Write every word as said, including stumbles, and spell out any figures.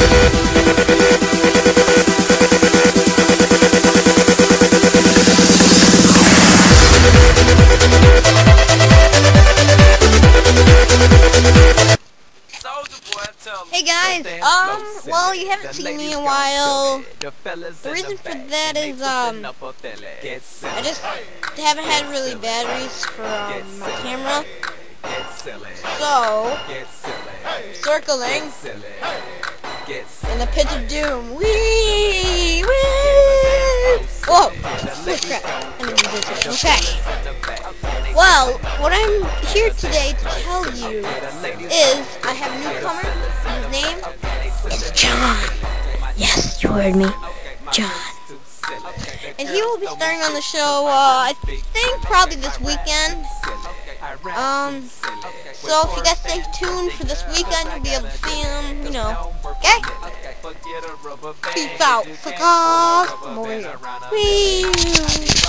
Hey guys, um, well, you haven't seen me in a while. The reason for that is, um, I just haven't had really batteries for, um, my camera. So, circling in the pit of doom. Whee! Whee! Whoa! Oh crap. I need to do this. Okay. Well, what I'm here today to tell you is I have a newcomer. His name is John. Yes, you heard me. John. And he will be starting on the show, uh, I think probably this weekend. Um, so if you guys stay tuned for this weekend, you'll be able to see him, you know. Okay? Peace out. Fuck off. I'm over here. Whee!